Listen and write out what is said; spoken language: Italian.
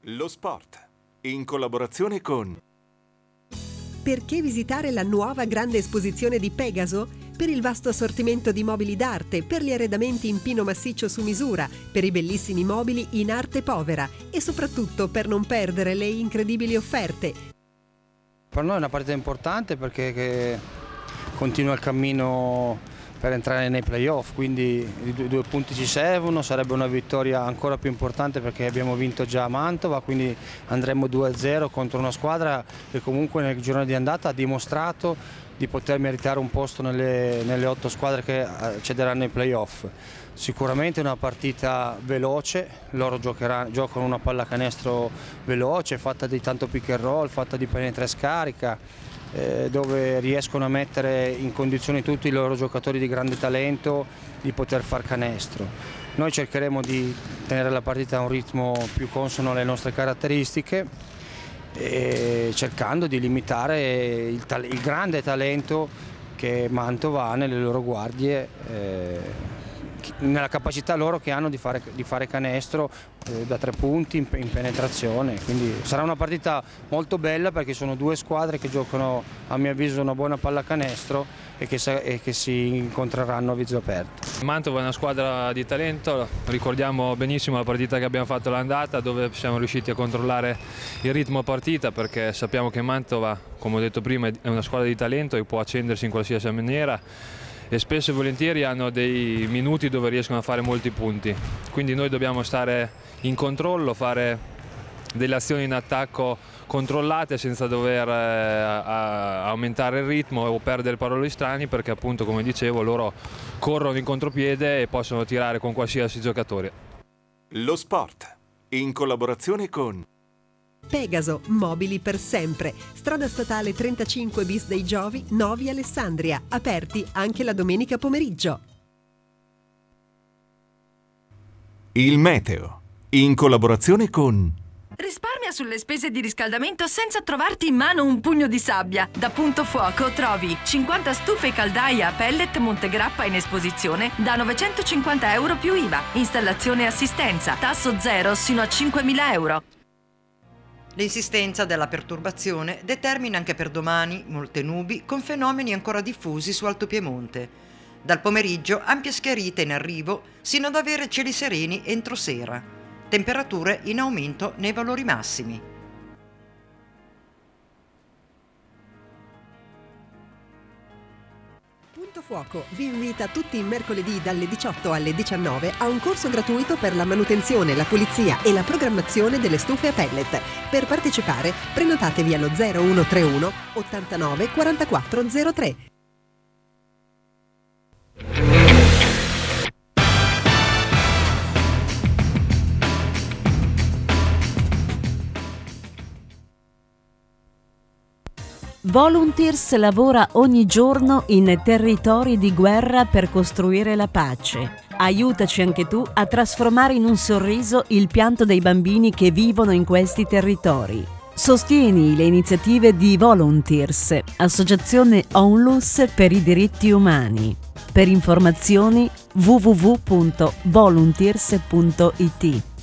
Lo sport, in collaborazione con... Perché visitare la nuova grande esposizione di Pegaso? Per il vasto assortimento di mobili d'arte, per gli arredamenti in pino massiccio su misura, per i bellissimi mobili in arte povera e soprattutto per non perdere le incredibili offerte. Per noi è una partita importante perché continua il cammino per entrare nei playoff, quindi i 2 punti ci servono, sarebbe una vittoria ancora più importante perché abbiamo vinto già a Mantova, quindi andremo 2-0 contro una squadra che comunque nel girone di andata ha dimostrato di poter meritare un posto nelle 8 squadre che accederanno ai playoff. Sicuramente è una partita veloce, loro giocano una pallacanestro veloce, fatta di tanto pick and roll, fatta di penetra e scarica, dove riescono a mettere in condizione tutti i loro giocatori di grande talento di poter far canestro. Noi cercheremo di tenere la partita a un ritmo più consono alle nostre caratteristiche, cercando di limitare il grande talento che Mantova ha nelle loro guardie, nella capacità loro che hanno di fare canestro da 3 punti in penetrazione. Quindi sarà una partita molto bella perché sono 2 squadre che giocano a mio avviso una buona pallacanestro e che si incontreranno a viso aperto. Mantova è una squadra di talento, ricordiamo benissimo la partita che abbiamo fatto l'andata dove siamo riusciti a controllare il ritmo partita perché sappiamo che Mantova, come ho detto prima, è una squadra di talento e può accendersi in qualsiasi maniera e spesso e volentieri hanno dei minuti dove riescono a fare molti punti, quindi noi dobbiamo stare in controllo, fare delle azioni in attacco controllate senza dover aumentare il ritmo o perdere palloni strani perché appunto, come dicevo, loro corrono in contropiede e possono tirare con qualsiasi giocatore. Lo sport, in collaborazione con... Pegaso, mobili per sempre. Strada statale 35 bis dei Giovi, Novi Alessandria, aperti anche la domenica pomeriggio. Il meteo, in collaborazione con... Risparmia sulle spese di riscaldamento senza trovarti in mano un pugno di sabbia. Da Punto Fuoco trovi 50 stufe caldaia a pellet Montegrappa in esposizione da 950 euro più IVA. Installazione e assistenza, tasso zero sino a 5.000 euro. L'insistenza della perturbazione determina anche per domani molte nubi con fenomeni ancora diffusi su Alto Piemonte. Dal pomeriggio ampie schiarite in arrivo sino ad avere cieli sereni entro sera. Temperature in aumento nei valori massimi. Punto Fuoco vi invita tutti i mercoledì dalle 18 alle 19 a un corso gratuito per la manutenzione, la pulizia e la programmazione delle stufe a pellet. Per partecipare prenotatevi allo 0131 89 44 03. Volunteers lavora ogni giorno in territori di guerra per costruire la pace. Aiutaci anche tu a trasformare in un sorriso il pianto dei bambini che vivono in questi territori. Sostieni le iniziative di Volunteers, associazione ONLUS per i diritti umani. Per informazioni www.volunteers.it.